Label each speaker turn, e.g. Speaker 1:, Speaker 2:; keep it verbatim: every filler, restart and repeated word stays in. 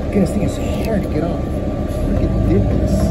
Speaker 1: Guys, this thing is hard to get off. Freaking did this.